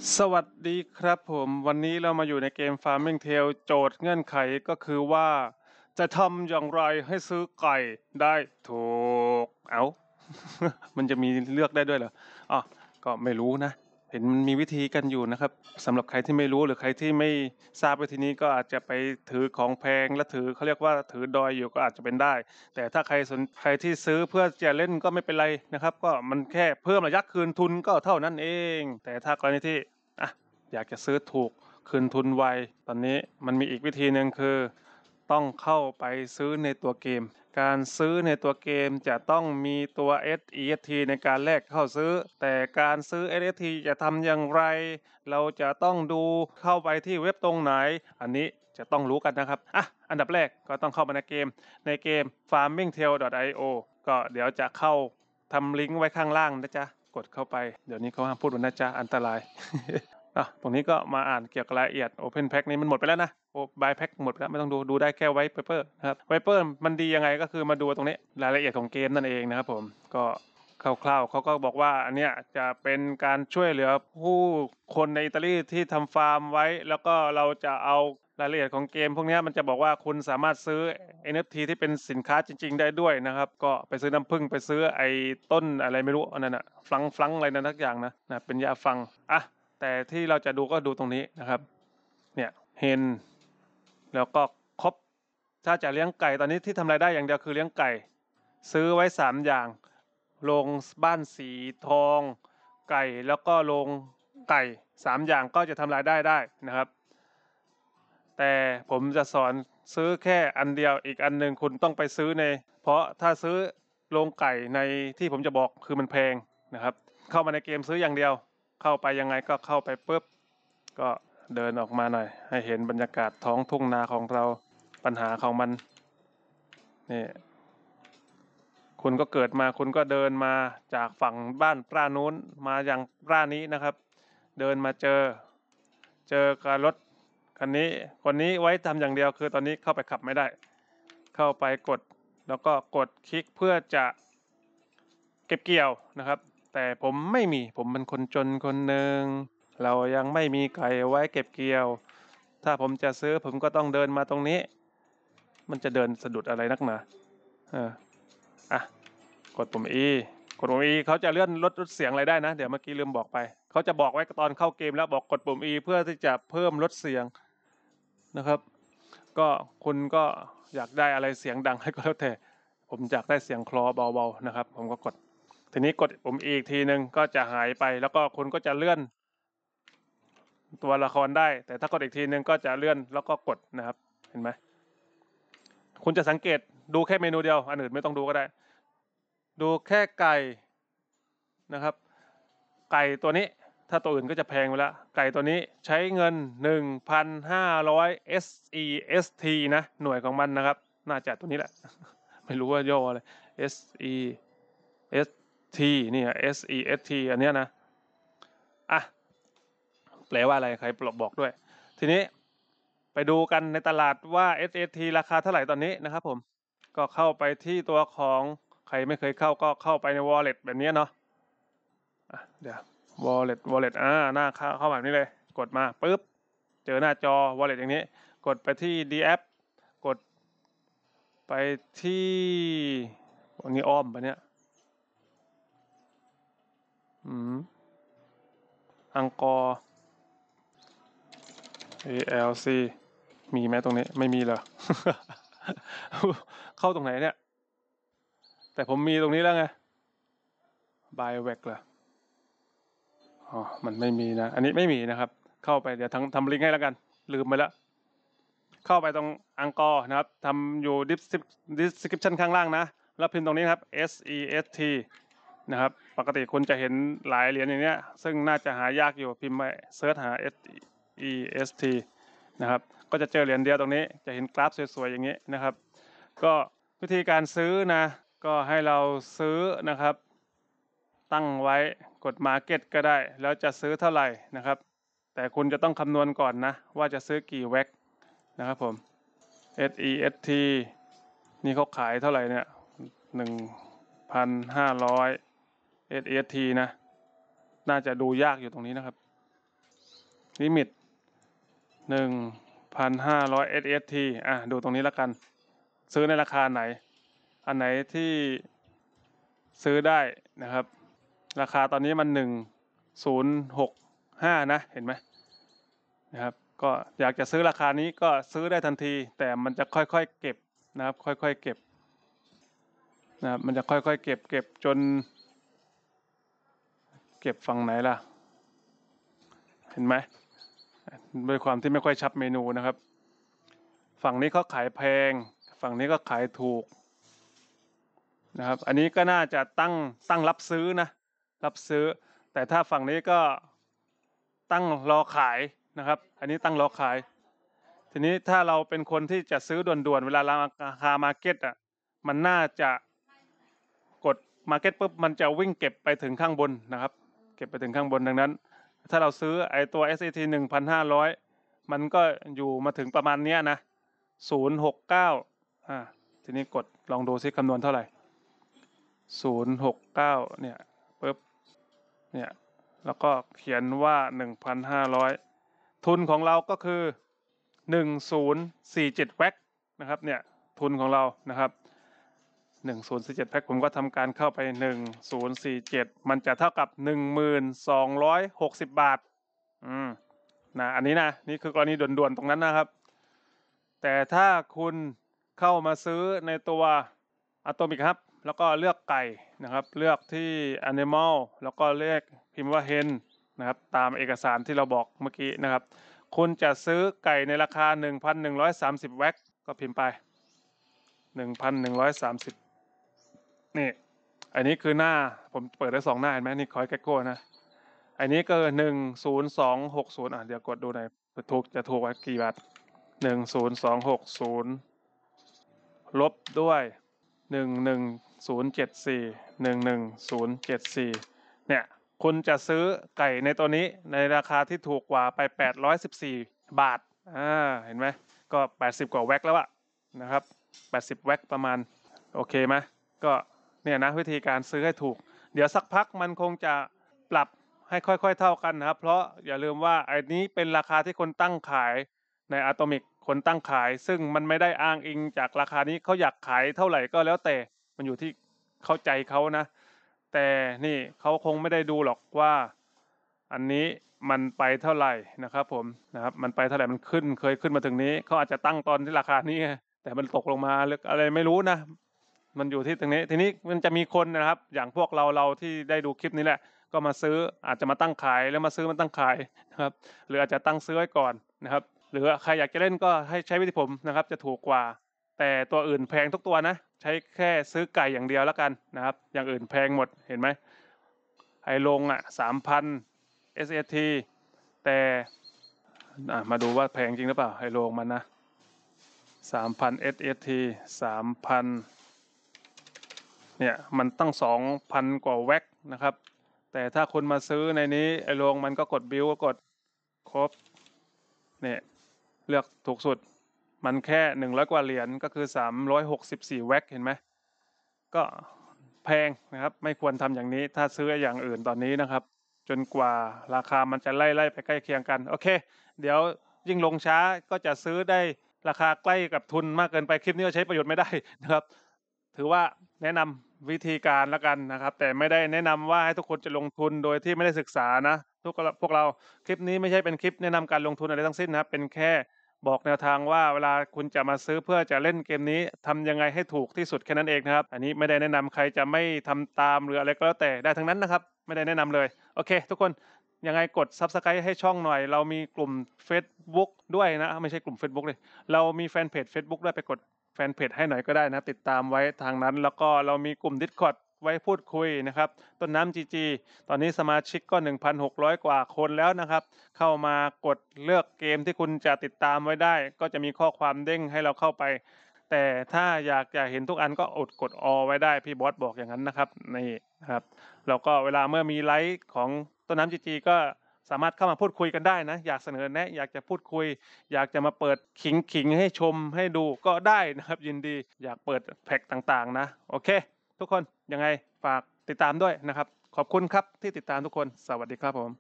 สวัสดีครับผมวันนี้เรามาอยู่ในเกม Farming Tale โจทย์เงื่อนไขก็คือว่าจะทำอย่างไรให้ซื้อไก่ได้ถูกมันจะมีเลือกได้ด้วยเหรออ๋อก็ไม่รู้นะเห็นมันมีวิธีกันอยู่นะครับสำหรับใครที่ไม่รู้หรือใครที่ไม่ทราบวิธีนี้ก็อาจจะไปถือของแพงและถือเขาเรียกว่าถือดอยอยู่ก็อาจจะเป็นได้แต่ถ้าใครที่ซื้อเพื่อจะเล่นก็ไม่เป็นไรนะครับก็มันแค่เพิ่มระยะคืนทุนก็เท่านั้นเองแต่ถ้ากรณีที่อ่ะอยากจะซื้อถูกคืนทุนไวตอนนี้มันมีอีกวิธีหนึ่งคือต้องเข้าไปซื้อในตัวเกมการซื้อในตัวเกมจะต้องมีตัว SEST ในการแลกเข้าซื้อแต่การซื้อ SEST จะทำอย่างไรเราจะต้องดูเข้าไปที่เว็บตรงไหนอันนี้จะต้องรู้กันนะครับอันดับแรกก็ต้องเข้ามาในเกม farmingtale.io ก็เดี๋ยวจะเข้าทำลิงก์ไว้ข้างล่างนะจ๊ะกดเข้าไปเดี๋ยวนี้เขาห้ามพูดว่านะจ๊ะอันตราย ตรงนี้ก็มาอ่านเกี่ยวกับรายละเอียด Open Pack นี้มันหมดไปแล้วนะBuy Pack หมดแล้วไม่ต้องดูได้แค่ White Paper นะครับ White Paper มันดียังไงก็คือมาดูตรงนี้รายละเอียดของเกมนั่นเองนะครับผมก็คร่าวๆเขาก็บอกว่าอันเนี้ยจะเป็นการช่วยเหลือผู้คนในอิตาลีที่ทำฟาร์มไว้แล้วก็เราจะเอารายละเอียดของเกมพวกนี้มันจะบอกว่าคุณสามารถซื้อ NFT ที่เป็นสินค้าจริงๆได้ด้วยนะครับก็ไปซื้อน้ำผึ้งไปซื้อไอ้ต้นอะไรไม่รู้อันนั้นอะฟลังอะไรนั่นทักอย่างนะเป็นยาฟังแต่ที่เราจะดูก็ดูตรงนี้นะครับเนี่ยเฮนแล้วก็ครบถ้าจะเลี้ยงไก่ตอนนี้ที่ทำรายได้อย่างเดียวคือเลี้ยงไก่ซื้อไว้3อย่างโรงบ้านสีทองไก่แล้วก็โรงไก่3อย่างก็จะทำรายได้นะครับแต่ผมจะสอนซื้อแค่อันเดียวอีกอันหนึ่งคุณต้องไปซื้อเพราะถ้าซื้อโรงไก่ในที่ผมจะบอกคือมันแพงนะครับเข้ามาในเกมซื้ออย่างเดียวเข้าไปยังไงก็เข้าไปปุ๊บก็เดินออกมาหน่อยให้เห็นบรรยากาศท้องทุ่งนาของเราปัญหาของมันนี่คุณก็เกิดมาคุณก็เดินมาจากฝั่งบ้านป้านู้นมาอย่างป้านี้นะครับเดินมาเจอกับรถคันนี้คนนี้ไว้ทำอย่างเดียวคือตอนนี้เข้าไปขับไม่ได้เข้าไปกดแล้วก็กดคลิกเพื่อจะเก็บเกี่ยวนะครับแต่ผมไม่มีผมเป็นคนจนคนหนึ่งเรายังไม่มีไก่ไว้เก็บเกี่ยวถ้าผมจะซื้อผมก็ต้องเดินมาตรงนี้มันจะเดินสะดุดอะไรนักหนาเอออ่ะกดปุ่ม E กดปุ่ม E เขาจะเลื่อนลดเสียงอะไรได้นะเดี๋ยวเมื่อกี้ลืมบอกไปเขาจะบอกไว้ตอนเข้าเกมแล้วบอกกดปุ่ม E เพื่อที่จะเพิ่มลดเสียงนะครับก็คุณก็อยากได้อะไรเสียงดังให้ก็แล้วแต่ผมอยากได้เสียงคลอเบาๆนะครับผมก็กดทีนี้กดปุ่ม E อีกทีนึงก็จะหายไปแล้วก็คุณก็จะเลื่อนตัวละครได้แต่ถ้ากดอีกทีนึงก็จะเลื่อนแล้วก็กดนะครับเห็นไหมคุณจะสังเกตดูแค่เมนูเดียวอันอื่นไม่ต้องดูก็ได้ดูแค่ไก่นะครับไก่ตัวนี้ถ้าตัวอื่นก็จะแพงไปแล้วไก่ตัวนี้ใช้เงิน 1,500 SEST นะหน่วยของมันนะครับน่าจะตัวนี้แหละไม่รู้ว่าย่ออะไร SEST นี่ SEST อันเนี้ยนะแปลว่าอะไรใครบอกด้วยทีนี้ไปดูกันในตลาดว่า SST ราคาเท่าไหร่ตอนนี้นะครับผมก็เข้าไปที่ตัวของใครไม่เคยเข้าก็เข้าไปใน wallet แบบนี้เนาะเดี๋ยว wallet หน้าเข้าแบบนี้เลยกดมาปุ๊บเจอหน้าจอ wallet อย่างนี้กดไปที่ D app กดไปที่วันนี้อ้อมไปเนี่ยอังกอร์ ALC มีไหมตรงนี้ไม่มีเหรอ เข้าตรงไหนเนี่ยแต่ผมมีตรงนี้แล้วไง Buyback เหรอมันไม่มีนะอันนี้ไม่มีนะครับเข้าไปเดี๋ยวทำลิงก์ให้แล้วกันลืมไปแล้วเข้าไปตรงอังกอร์นะครับทำอยู่ description ข้างล่างนะแล้วพิมพ์ตรงนี้ครับ SEST นะครับปกติคุณจะเห็นหลายเหรียญอย่างเนี้ยซึ่งน่าจะหายากอยู่พิมพ์ไปเซิร์ชหา SEST นะครับก็จะเจอเหรียญเดียวตรงนี้จะเห็นกราฟสวยๆอย่างนี้นะครับก็วิธีการซื้อนะก็ให้เราซื้อนะครับตั้งไว้กด Market ก็ได้แล้วจะซื้อเท่าไหร่นะครับแต่คุณจะต้องคำนวณก่อนนะว่าจะซื้อกี่แว็กนะครับผม SEST นี่เขาขายเท่าไหร่เนี่ย1,500 SEST นะน่าจะดูยากอยู่ตรงนี้นะครับลิมิต1,500 SST ดูตรงนี้แล้วกันซื้อในราคาไหนอันไหนที่ซื้อได้นะครับราคาตอนนี้มัน1065นะเห็นไหมนะครับก็อยากจะซื้อราคานี้ก็ซื้อได้ทันทีแต่มันจะค่อยๆเก็บนะครับค่อยๆเก็บนะครับมันจะค่อยๆเก็บจนเก็บฝั่งไหนล่ะเห็นไหมด้วยความที่ไม่ค่อยชัดเมนูนะครับฝั่งนี้เขาขายแพงฝั่งนี้ก็ขายถูกนะครับอันนี้ก็น่าจะตั้งรับซื้อนะรับซื้อแต่ถ้าฝั่งนี้ก็ตั้งรอขายนะครับอันนี้ตั้งรอขายทีนี้ถ้าเราเป็นคนที่จะซื้อด่วนๆเวลาราคามาร์เก็ตมันน่าจะกดมาร์เก็ตปุ๊บมันจะวิ่งเก็บไปถึงข้างบนนะครับเก็บไปถึงข้างบนดังนั้นถ้าเราซื้อไอตัว SAT 1,500มันก็อยู่มาถึงประมาณเนี้ยนะ069ทีนี้กดลองดูซิคำนวณเท่าไหร่069เนี่ยปุ๊บเนี่ยแล้วก็เขียนว่า 1,500 ทุนของเราก็คือ1047แว็กนะครับเนี่ยทุนของเรานะครับ1047แพ็คผมก็ทำการเข้าไป1047มันจะเท่ากับ1260 บาทนะอันนี้นะนี่คือกรณีด่วนๆตรงนั้นนะครับแต่ถ้าคุณเข้ามาซื้อในตัวอะโตมิกครับแล้วก็เลือกไก่นะครับเลือกที่ Animal แล้วก็เลือกพิมพ์ว่า Hen นะครับตามเอกสารที่เราบอกเมื่อกี้นะครับคุณจะซื้อไก่ในราคา 1,130 แว็กก็พิมพ์ไป 1,130นี่อันนี้คือหน้าผมเปิดได้2หน้าเห็นไหมนี่คอยแกโก้นะอันนี้ก็10260เดี๋ยวกดดูหน่อยจะถูกไว้กี่บาท10260ลบด้วย11074เนี่ยคุณจะซื้อไก่ในตัวนี้ในราคาที่ถูกกว่าไป814 บาทเห็นไหมก็80กว่าแว็กแล้วอะนะครับ80แว็กประมาณโอเคไหมก็เนี่ยนะวิธีการซื้อให้ถูกเดี๋ยวสักพักมันคงจะปรับให้ค่อยๆเท่ากันนะครับเพราะอย่าลืมว่าอันนี้เป็นราคาที่คนตั้งขายในอะตอมิกคนตั้งขายซึ่งมันไม่ได้อ้างอิงจากราคานี้เขาอยากขายเท่าไหร่ก็แล้วแต่มันอยู่ที่เข้าใจเขานะแต่นี่เขาคงไม่ได้ดูหรอกว่าอันนี้มันไปเท่าไหร่นะครับผมนะครับมันไปเท่าไหร่มันเคยขึ้นมาถึงนี้เขาอาจจะตั้งตอนที่ราคานี้แต่มันตกลงมาหรืออะไรไม่รู้นะมันอยู่ที่ตรงนี้ทีนี้มันจะมีคนนะครับอย่างพวกเราที่ได้ดูคลิปนี้แหละก็มาซื้ออาจจะมาตั้งขายแล้วมาซื้อมันตั้งขายนะครับหรืออาจจะตั้งซื้อไว้ก่อนนะครับหรือใครอยากจะเล่นก็ให้ใช้วิธีผมนะครับจะถูกกว่าแต่ตัวอื่นแพงทุกตัวนะใช้แค่ซื้อไก่อย่างเดียวแล้วกันนะครับอย่างอื่นแพงหมดเห็นไหมไอ้ลง3,000 SAT แต่มาดูว่าแพงจริงหรือเปล่าไอ้ลงมันนะ3,000 SST 3,000เนี่ยมันตั้ง 2,000 กว่าแว็กนะครับแต่ถ้าคุณมาซื้อในนี้ไอ้ลงมันก็กดบิลก็กดครบเนี่ยเลือกถูกสุดมันแค่100กว่าเหรียญก็คือ364แว็กเห็นไหมก็แพงนะครับไม่ควรทำอย่างนี้ถ้าซื้ออย่างอื่นตอนนี้นะครับจนกว่าราคามันจะไล่ไปใกล้เคียงกันโอเคเดี๋ยวยิ่งลงช้าก็จะซื้อได้ราคาใกล้กับทุนมากเกินไปคลิปนี้ก็ใช้ประโยชน์ไม่ได้นะครับถือว่าแนะนำวิธีการแล้วกันนะครับแต่ไม่ได้แนะนำว่าให้ทุกคนจะลงทุนโดยที่ไม่ได้ศึกษานะพวกเราคลิปนี้ไม่ใช่เป็นคลิปแนะนำการลงทุนอะไรทั้งสิ้นนะครับเป็นแค่บอกแนวทางว่าเวลาคุณจะมาซื้อเพื่อจะเล่นเกมนี้ทำยังไงให้ถูกที่สุดแค่นั้นเองนะครับอันนี้ไม่ได้แนะนำใครจะไม่ทำตามหรืออะไรก็แล้วแต่ได้ทั้งนั้นนะครับไม่ได้แนะนำเลยโอเคทุกคนยังไงกด Subscribe ให้ช่องหน่อยเรามีกลุ่ม Facebook ด้วยนะไม่ใช่กลุ่ม Facebook เลยเรามีแฟนเพจ Facebook ด้วยไปกดแฟนเพจให้หน่อยก็ได้นะติดตามไว้ทางนั้นแล้วก็เรามีกลุ่ม Discord ไว้พูดคุยนะครับต้นน้ำ GG ตอนนี้สมาชิกก็ 1,600 กว่าคนแล้วนะครับเข้ามากดเลือกเกมที่คุณจะติดตามไว้ได้ก็จะมีข้อความเด้งให้เราเข้าไปแต่ถ้าอยากจะเห็นทุกอันก็อดกดอไว้ได้พี่บอสบอกอย่างนั้นนะครับนี่นะครับแล้วก็เวลาเมื่อมีไลฟ์ของต้นน้ำ GG ก็สามารถเข้ามาพูดคุยกันได้นะอยากเสนอแนะอยากจะพูดคุยอยากจะมาเปิดขิงให้ชมให้ดูก็ได้นะครับยินดีอยากเปิดแพ็กต่างๆนะโอเคทุกคนยังไงฝากติดตามด้วยนะครับขอบคุณครับที่ติดตามทุกคนสวัสดีครับผม